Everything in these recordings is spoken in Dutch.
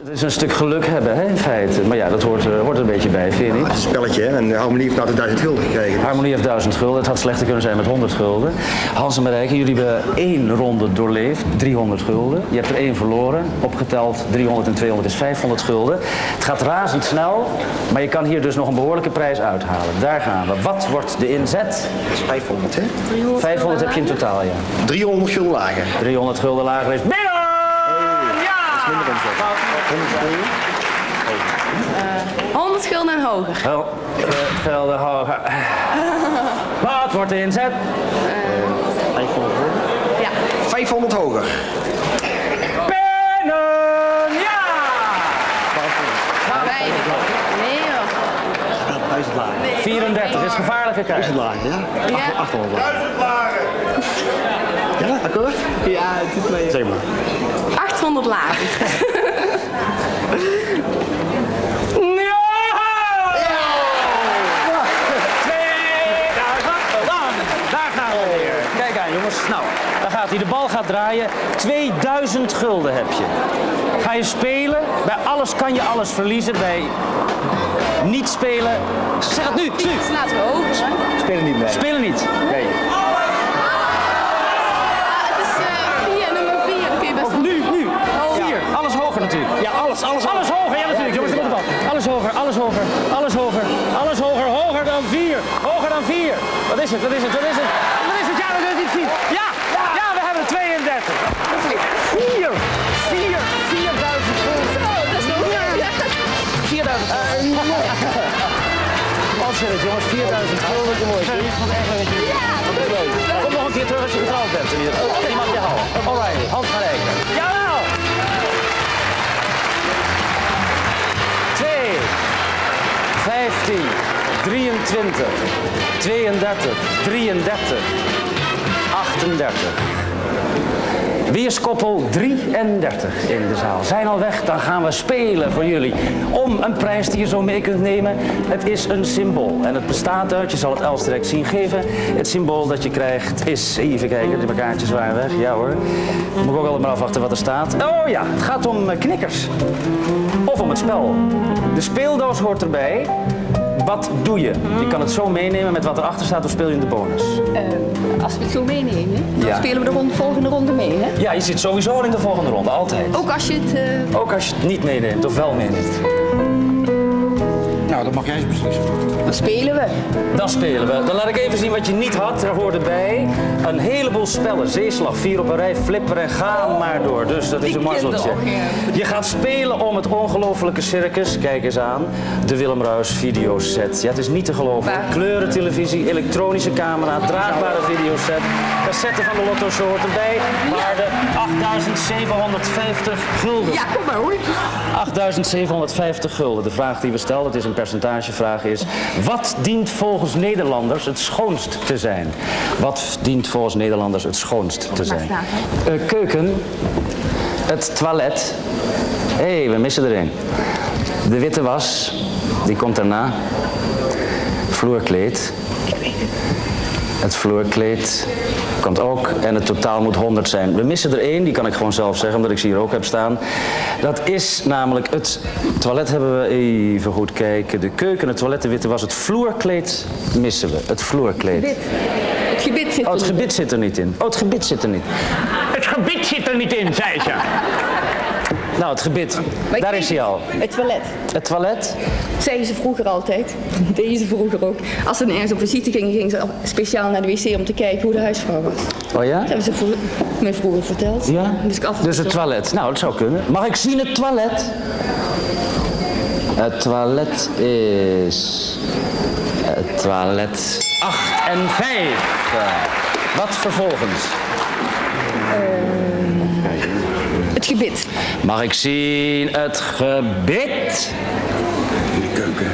Het is een stuk geluk hebben, hè, in feite. Maar ja, dat hoort er een beetje bij, vind je niet? Het is een spelletje, hè? En de Harmonie heeft nou 1000 gulden gekregen. Dus. Harmonie heeft 1000 gulden. Het had slechter kunnen zijn met 100 gulden. Hans en Marijke, jullie hebben 1 ronde doorleefd. 300 gulden. Je hebt er 1 verloren. Opgeteld 300 en 200 is 500 gulden. Het gaat razendsnel, maar je kan hier dus nog een behoorlijke prijs uithalen. Daar gaan we. Wat wordt de inzet? Dat is 500, hè? 500 heb je in totaal, ja. 300 gulden lager. 300 gulden lager is binnen! Ja! 100 gulden en hoger. 100 gulden hoger. Wat wordt de inzet? 500 hoger. Ja. 500 hoger. Binnen! Ja! Gaan wij. Nee joh. 1000 lager. 34 is gevaarlijke kijk. 1000 lager, ja? Ja. 800 lager. 1000 lager. Ja, akkoord? Ja, het is mee. Zeg maar. 800 lager. Nou, daar gaat hij. De bal gaat draaien. 2000 gulden heb je. Ga je spelen? Bij alles kan je alles verliezen. Bij niet spelen... Zeg het nu! Nu! Laten we hoger, hè? Spelen niet mee. Spelen niet. Nee. Het is 4, nummer 4. Dat kun je best Of nu! 4. Alles hoger natuurlijk. Ja, alles Alles hoger, ja natuurlijk. Jongens, kom de bal. Alles hoger, alles hoger, alles hoger, alles hoger. Hoger dan 4. Hoger dan 4. Wat is het? Wat is het? Wat is het? Wat is het? Ja, dat is niet 4. Ja! Ja, we hebben 32. 4. 4000 gulden. Zo, dat is nog meer. 4000 Wat zeg het, jongens? 4000 gulden. Mooi. Ik vond het echt leuk. Ja, kom nog een keer terug als je getrouwd bent. Die mag je houden. Alright, Hans Marijke. Jawel! 2, 15, 23, 32, 33, 38. Weerskoppel 33 in de zaal. Zijn al weg, dan gaan we spelen voor jullie. Om een prijs die je zo mee kunt nemen. Het is een symbool. En het bestaat uit, je zal het Els direct zien geven. Het symbool dat je krijgt is, even kijken, de kaartjes waren weg. Ja hoor. Moet ik ook altijd maar afwachten wat er staat. Oh ja, het gaat om knikkers. Of om het spel. De speeldoos hoort erbij. Wat doe je? Je kan het zo meenemen met wat erachter staat of speel je in de bonus? Als we het zo meenemen, dan Ja. spelen we de volgende ronde mee, hè? Ja, je zit sowieso al in de volgende ronde, altijd. Ook als je het... Ook als je het niet meeneemt of wel meeneemt. Nou, dat mag jij eens beslissen. Dan spelen we. Dan spelen we. Dan laat ik even zien wat je niet had. Er hoorde bij een heleboel spellen. Zeeslag, 4 op een rij, flipper en ga maar door. Dus dat is een mazzeltje. Je gaat spelen om het ongelofelijke circus. Kijk eens aan. De Willem Ruijs videoset. Ja, het is niet te geloven. Kleurentelevisie, elektronische camera, draagbare videoset. Cassette van de Lotto Show hoort erbij. Waarde 8750 gulden. Ja, kom maar hoor. 8750 gulden. De vraag die we stellen, het is een percentagevraag, is... Wat dient volgens Nederlanders het schoonst te zijn? Wat dient volgens Nederlanders het schoonst te zijn? Keuken, het toilet. Hé, we missen er een. De witte was, die komt daarna. Vloerkleed. Het vloerkleed komt ook en het totaal moet 100 zijn. We missen er 1, die kan ik gewoon zelf zeggen, omdat ik ze hier ook heb staan. Dat is namelijk het toilet hebben we even goed kijken. De keuken, het toilet, de witte was. Het vloerkleed missen we. Het vloerkleed. Het gebit zit Oh, het gebit zit er niet in. Oh, het gebit zit er niet. Het gebit zit er niet in, zei ze. Nou, het gebit. Daar is hij al. Het toilet. Het toilet. Zeggen ze vroeger altijd. Deden ze vroeger ook. Als ze ergens op visite gingen, gingen ze speciaal naar de wc om te kijken hoe de huisvrouw was. Oh ja? Dat hebben ze mij vroeger verteld. Ja? Dus het toilet. Nou, dat zou kunnen. Mag ik zien het toilet? Het toilet is... Het toilet 8 en 5. Wat vervolgens? Het gebit. Mag ik zien het gebit? De keuken.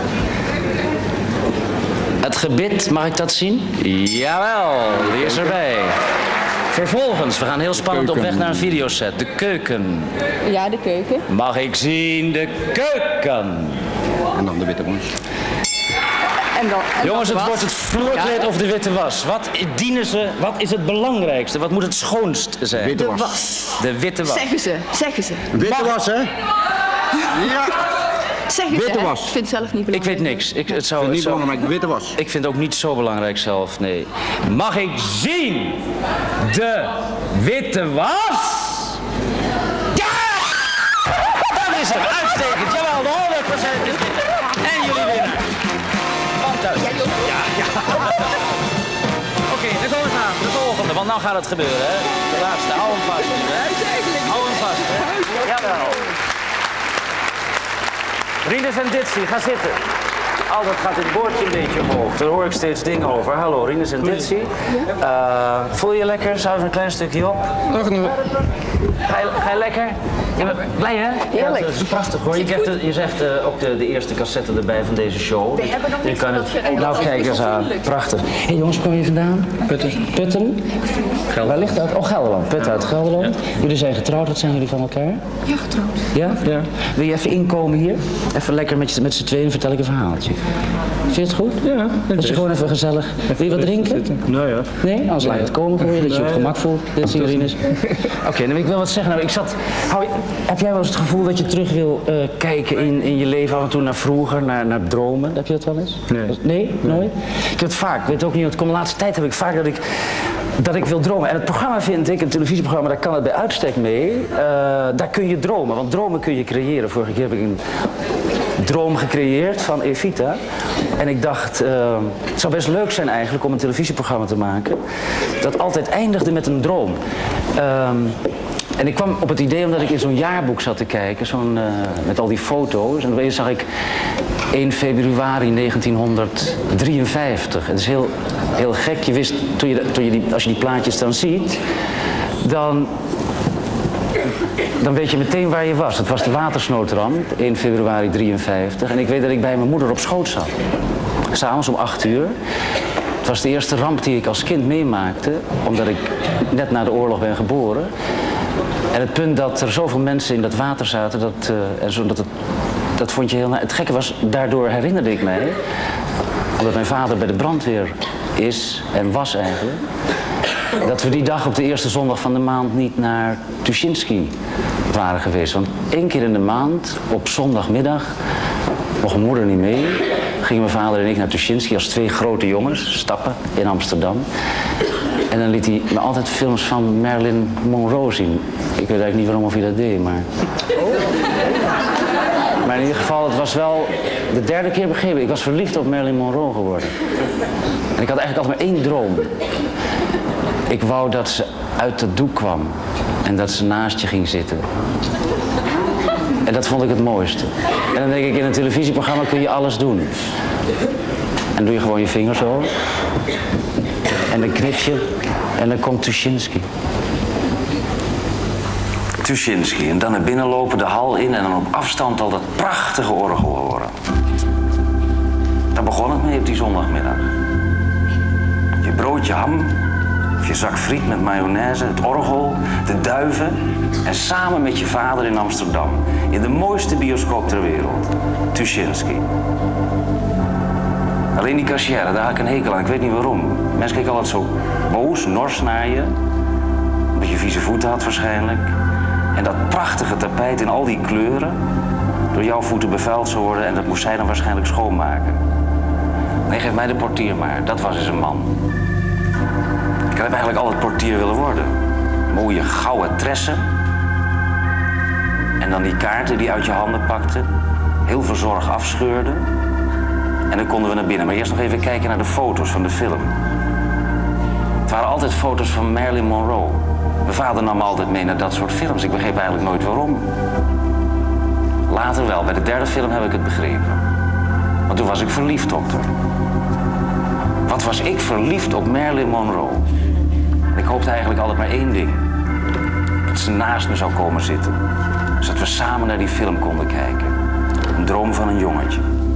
Het gebit, mag ik dat zien? Jawel, die is erbij. Vervolgens, we gaan heel spannend op weg naar een videoset. De keuken. Ja, de keuken. Mag ik zien de keuken? En dan de witte was. Jongens, het wordt het vloerkleed of de witte was. Wat dienen ze? Wat is het belangrijkste? Wat moet het schoonst zijn? Witte De was. was. De witte was. Zeggen ze. Witte was, hè? Ja. Zeg het, Witte hè? was. Ik vind het zelf niet Ik belangrijk. weet niks. Het Niet zou, belangrijk, witte was. ik vind het ook niet zo belangrijk zelf, nee. Mag ik zien de witte was? Ja! Dat is hem, uitstekend. Jawel, de 100% is dit. En jullie winnen. Fantastisch. Ja. Oké, dan komen we aan. De volgende, want nou gaat het gebeuren, hè. De laatste, hou hem vast. Hou hem vast, hè. Jawel. Rinus en Ditsi, ga zitten. Altijd gaat dit bordje een beetje omhoog. Daar hoor ik steeds dingen over. Hallo, Rinus en Ditsi. Voel je lekker? Zou een klein stukje op? Ga je lekker? Ja, blij hè? Heerlijk. Ja, dat is prachtig hoor. Je zegt ook de eerste cassette erbij van deze show. We hebben nog Je niks kan dat het. je- Nou, kijk eens aan. Prachtig. Hé jongens, kom je vandaan? Putten. Putten? Waar ligt dat? Oh, Gelderland. Putten uit Gelderland. Jullie zijn getrouwd, wat zijn jullie van elkaar? Ja, getrouwd. Ja? Ja. Wil je even inkomen hier? Even lekker met z'n tweeën vertel ik een verhaaltje. Vind je het goed? Ja. Dat je gewoon even gezellig... Wil je wat drinken? Nou ja. Nee? Anders laat je het komen voor je, dat je op gemak voelt. Dit is Rinus. Oké, dan wil ik wel wat zeggen. Nou, heb jij wel eens het gevoel dat je terug wil kijken in je leven af en toe naar vroeger, naar dromen? Heb je dat wel eens? Nee. Nee? Nooit? Ik heb het vaak. Ik weet ook niet, de laatste tijd heb ik vaak dat ik wil dromen. En het programma vind ik, een televisieprogramma, daar kan het bij uitstek mee. Daar kun je dromen, want dromen kun je creëren. Vorige keer heb ik een droom gecreëerd van Evita. En ik dacht, het zou best leuk zijn eigenlijk om een televisieprogramma te maken dat altijd eindigde met een droom. En ik kwam op het idee omdat ik in zo'n jaarboek zat te kijken, met al die foto's. En opeens zag ik 1 februari 1953. Het is heel gek. Je wist, als je die plaatjes dan ziet, dan weet je meteen waar je was. Het was de watersnoodramp, 1 februari 53. En ik weet dat ik bij mijn moeder op schoot zat. 'S Avonds om 8 uur. Het was de eerste ramp die ik als kind meemaakte, omdat ik net na de oorlog ben geboren. En het punt dat er zoveel mensen in dat water zaten, dat vond je heel... Het gekke was, daardoor herinnerde ik mij, omdat mijn vader bij de brandweer is en was eigenlijk, dat we die dag op de eerste zondag van de maand niet naar Tuschinski waren geweest. Want 1 keer in de maand, op zondagmiddag, mocht mijn moeder niet mee, gingen mijn vader en ik naar Tuschinski als 2 grote jongens, stappen in Amsterdam. En dan liet hij me altijd films van Marilyn Monroe zien. Ik weet eigenlijk niet waarom of hij dat deed, maar... Maar in ieder geval, het was wel de 3e keer begrepen. Ik was verliefd op Marilyn Monroe geworden. En ik had eigenlijk altijd maar 1 droom. Ik wou dat ze uit het doek kwam en dat ze naast je ging zitten. En dat vond ik het mooiste. En dan denk ik, in een televisieprogramma kun je alles doen. En doe je gewoon je vinger zo. En dan knip je en dan komt Tuschinski. Tuschinski. En dan naar binnen lopen, de hal in en dan op afstand al dat prachtige orgel horen. Daar begon het mee op die zondagmiddag. Je broodje ham, of je zak friet met mayonaise, het orgel, de duiven en samen met je vader in Amsterdam. In de mooiste bioscoop ter wereld. Tuschinski. Alleen die kassière, daar had ik een hekel aan. Ik weet niet waarom. Mensen keken altijd zo boos, nors naar je. Omdat je vieze voeten had waarschijnlijk. En dat prachtige tapijt in al die kleuren door jouw voeten bevuild zou worden en dat moest zij dan waarschijnlijk schoonmaken. Nee, geef mij de portier maar. Dat was eens een man. Ik heb eigenlijk altijd portier willen worden. Mooie gouden tressen. En dan die kaarten die uit je handen pakte. Heel verzorgd afscheurde. En dan konden we naar binnen. Maar eerst nog even kijken naar de foto's van de film. Het waren altijd foto's van Marilyn Monroe. Mijn vader nam me altijd mee naar dat soort films. Ik begreep eigenlijk nooit waarom. Later wel. Bij de 3e film heb ik het begrepen. Want toen was ik verliefd op haar. Wat was ik verliefd op Marilyn Monroe. Ik hoopte eigenlijk altijd maar 1 ding. Dat ze naast me zou komen zitten. Zodat we samen naar die film konden kijken. Een droom van een jongetje.